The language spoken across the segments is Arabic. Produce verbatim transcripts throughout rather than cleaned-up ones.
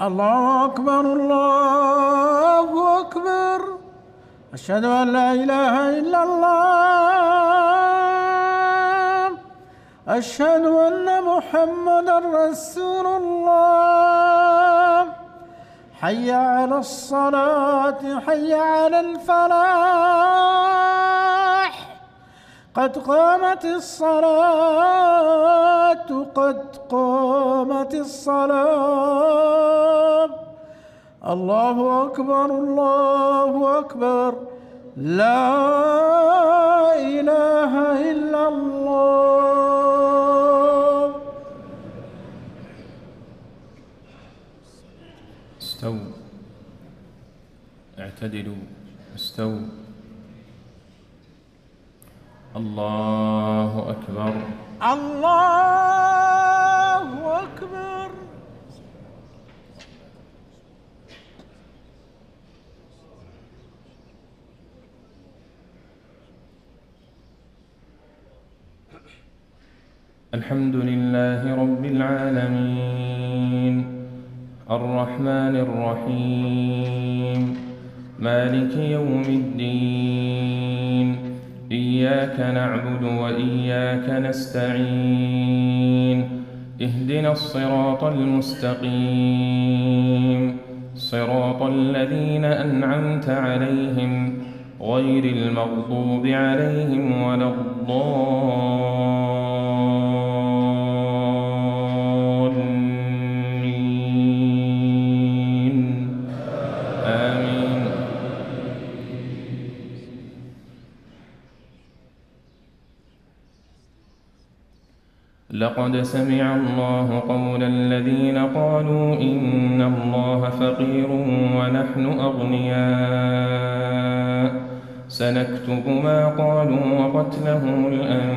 الله أكبر الله أكبر. أشهد أن لا إله إلا الله. أشهد أن محمدًا رسول الله. حي على الصلاة حي على الفلاح. قد قامت الصلاة قد قامت الصلاة. الله أكبر الله أكبر. لا إله إلا الله. استووا اعتدلوا استووا. الله أكبر الله أكبر. الحمد لله رب العالمين الرحمن الرحيم مالك يوم الدين. إياك نعبد وإياك نستعين. اهدنا الصراط المستقيم صراط الذين أنعمت عليهم غير المغضوب عليهم ولا الضالين. آمين. لقد سمع الله قول الذين قالوا إن الله فقير ونحن أغنياء سنكتب ما قالوا وقتلهم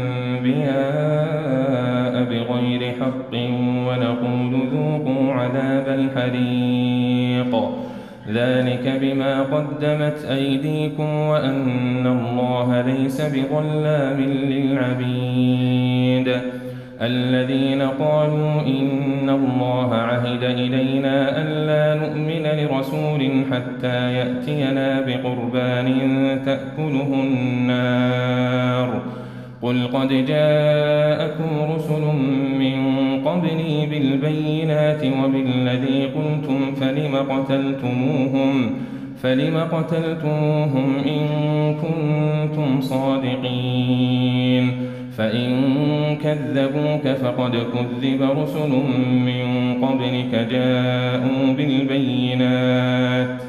الأنبياء بغير حق ونقول ذوقوا عذاب الحريق ذلك بما قدمت أيديكم وأن الله ليس بظلام للعبيد. الذين قالوا إن الله عهد إلينا ألا نؤمن لرسول حتى يأتينا بقربان تأكله النار. قل قد جاءكم رسل من قبلي بالبينات وبالذي قلتم فلم قتلتموهم فلم قتلتموهم إن كنتم صادقين. فإن كذبوك فقد كذب رسل من قبلك جاءوا بالبينات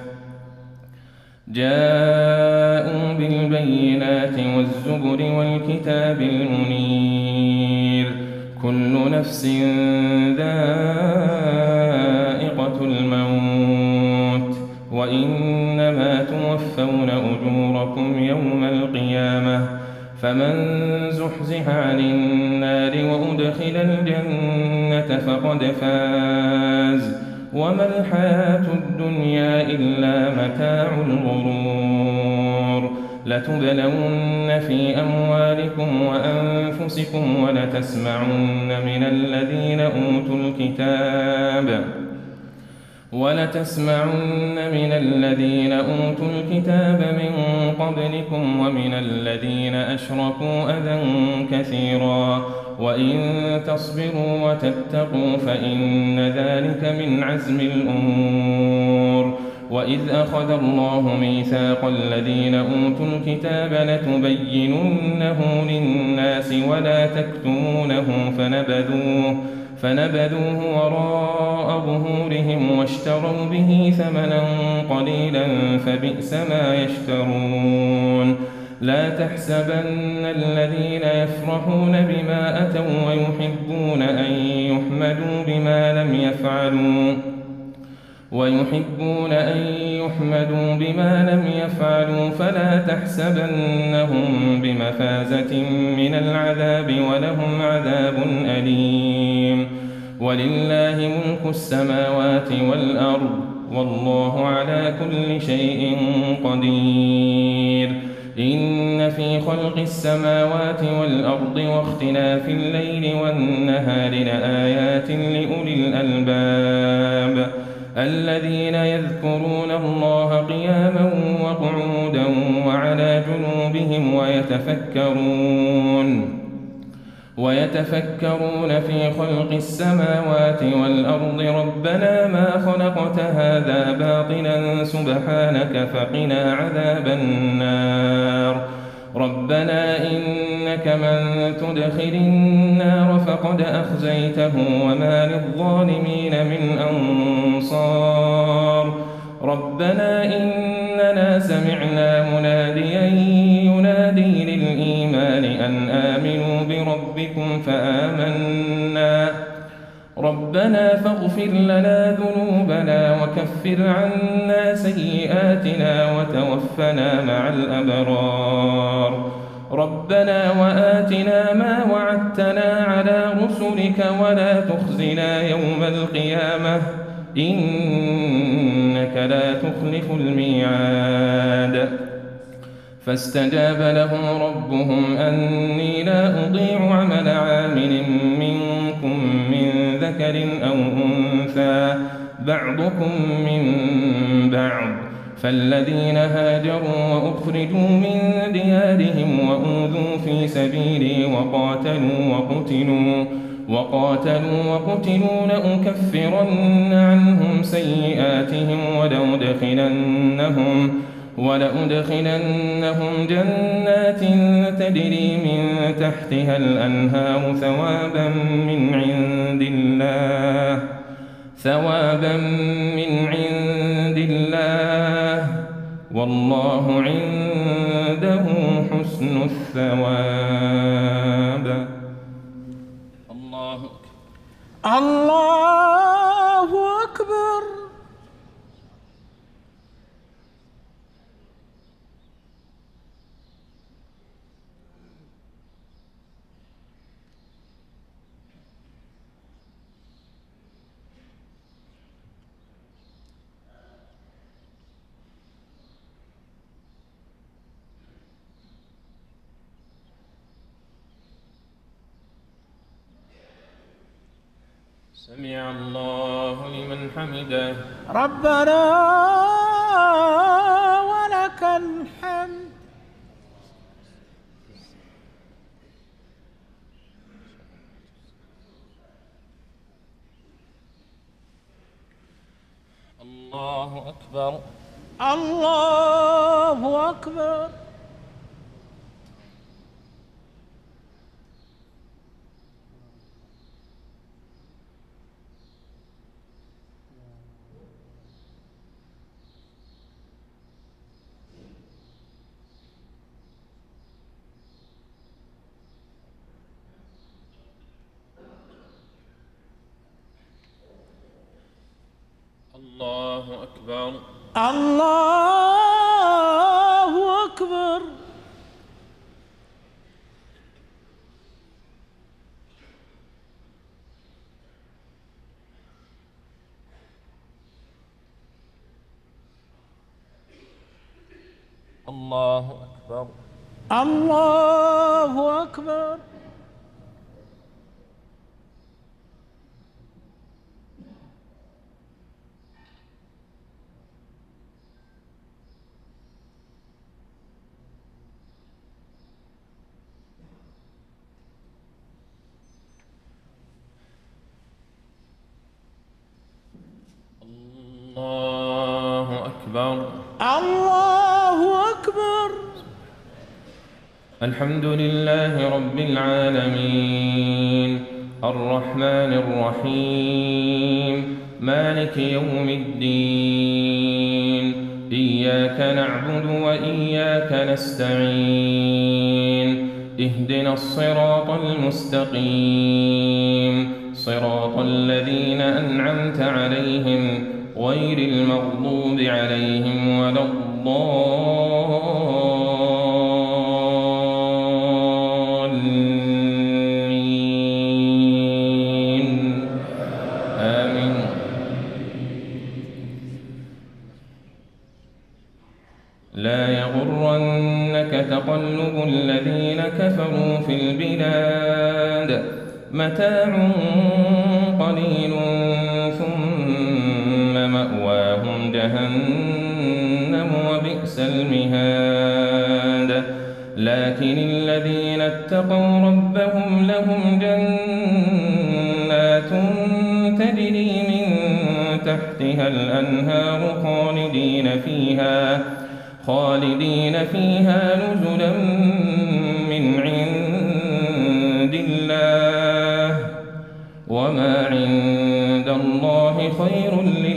جاءوا بالبينات والزبر والكتاب المنير. كل نفس ذائقة الموت وإنما توفون أجوركم يوم القيامة. فمن زحزح عن النار وأدخل الجنة فقد فاز وما الحياة الدنيا إلا متاع الغرور. لتبلون في أموالكم وأنفسكم ولتسمعن من الذين أوتوا الكتاب ولتسمعن من الذين أوتوا الكتاب من قبلكم ومن الذين أشركوا أذى كثيرا وإن تصبروا وتتقوا فإن ذلك من عزم الأمور. وإذ أخذ الله ميثاق الذين أوتوا الكتاب لتبيننه للناس ولا تكتمونه فنبذوه فنبذوه وراء ظهورهم واشتروا به ثمنا قليلا فبئس ما يشترون. لا تحسبن الذين يفرحون بما أتوا ويحبون أن يحمدوا بما لم يفعلوا ويحبون أن يحمدوا بما لم يفعلوا فلا تحسبنهم بمفازة من العذاب ولهم عذاب أليم. ولله ملك السماوات والأرض والله على كل شيء قدير. إن في خلق السماوات والأرض واختلاف الليل والنهار لآيات لأولي الألباب الذين يذكرون الله قياما وقعودا وعلى جنوبهم ويتفكرون ويتفكرون في خلق السماوات والأرض ربنا ما خلقت هذا باطلا سبحانك فقنا عذاب النار ربنا إنك من تدخل النار فقد أخزيته وما للظالمين من أنصار ربنا إننا سمعنا مناديا ينادي للإيمان أن آمنوا بربكم فآمنا ربنا فاغفر لنا ذنوبنا وكفر عنا سيئاتنا وتوفنا مع الأبرار ربنا وآتنا ما وعدتنا على رسلك ولا تخزنا يوم القيامة إنك لا تخلف الميعاد فاستجاب لهم ربهم أني لا أضيع عمل عامل منكم من ذكر أو أنثى بعضكم من بعض فالذين هاجروا وأخرجوا من ديارهم وأوذوا في سبيلي وقاتلوا وقتلوا وقاتلوا وقتلوا لأكفرن عنهم سيئاتهم ولأدخلنهم ولأدخلنهم جنات تجري من تحتها الأنهار ثوابا من عند الله ثوابا من عند الله والله عنده حسن الثواب. الله أكبر. الله أكبر. سمع الله لمن حمده ربنا ولك الحمد. الله أكبر. الله أكبر. الله أكبر. الله أكبر. الله أكبر. الله أكبر. الله أكبر. الله أكبر. الحمد لله رب العالمين الرحمن الرحيم مالك يوم الدين إياك نعبد وإياك نستعين اهدنا الصراط المستقيم صراط الذين أنعمت عليهم غير المغضوب عليهم ولا الضالين آمين. لا يغرنك تقلب الذين كفروا في البلاد متاع قليل ثم فمأواهم جهنم وبئس المهاد لكن الذين اتقوا ربهم لهم جنات تجري من تحتها الأنهار خالدين فيها خالدين فيها نزلا من عند الله وما عند الله خير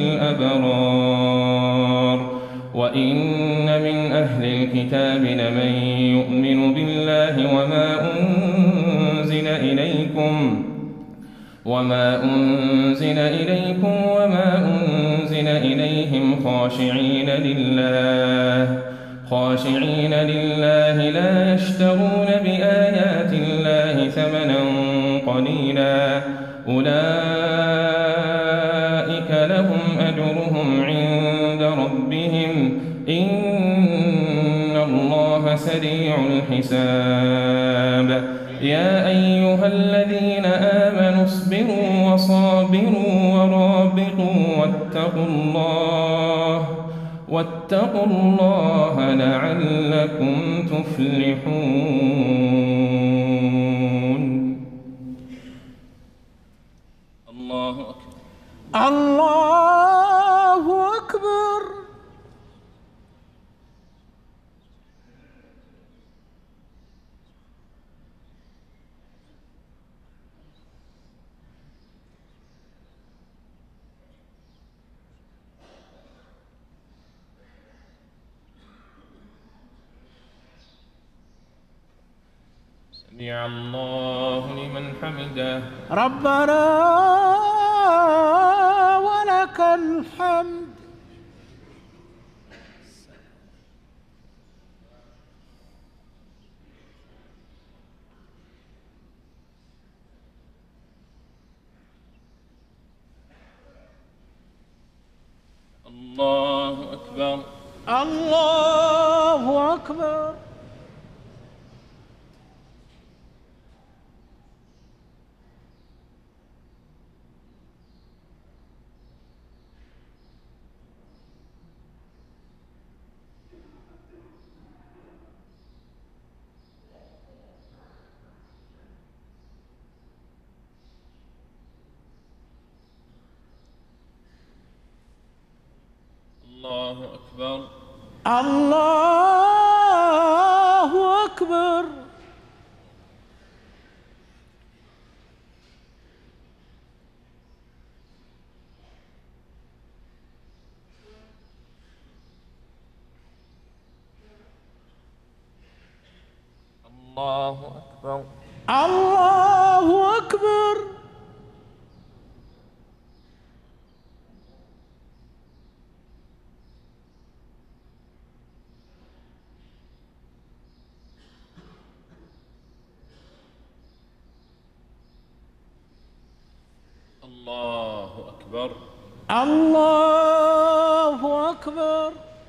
للأبرار وإن من أهل الكتاب لمن يؤمن بالله وما أنزل إليكم وما أنزل إليكم وما أنزل إليهم خاشعين لله خاشعين لله لا يشترون بآيات الله ثمنا قليلا أولئك لهم أجرهم عند ربهم إن الله سريع الحساب يا أيها الذين آمنوا اصبروا وصابروا ورابطوا واتقوا الله واتقوا الله لعلكم تفلحون. الله أكبر. الله أكبر. سمع الله لمن حمده. ربنا ولك الحمد. الله أكبر. الله أكبر. الله أكبر. الله أكبر. الله أكبر. الله أكبر. الله أكبر. الله أكبر.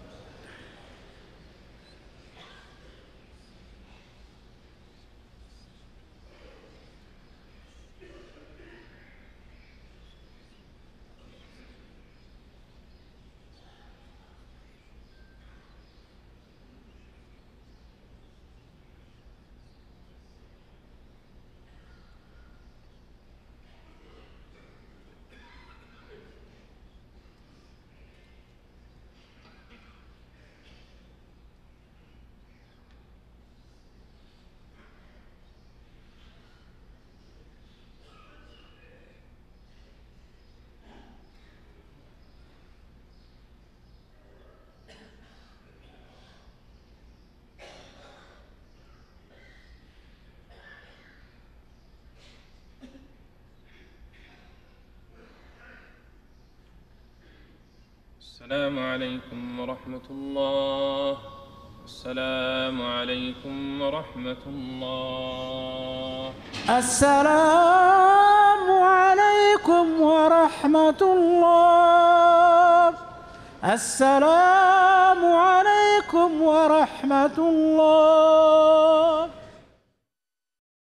السلام عليكم ورحمة الله. السلام عليكم ورحمة الله. السلام عليكم ورحمة الله. السلام عليكم ورحمة الله.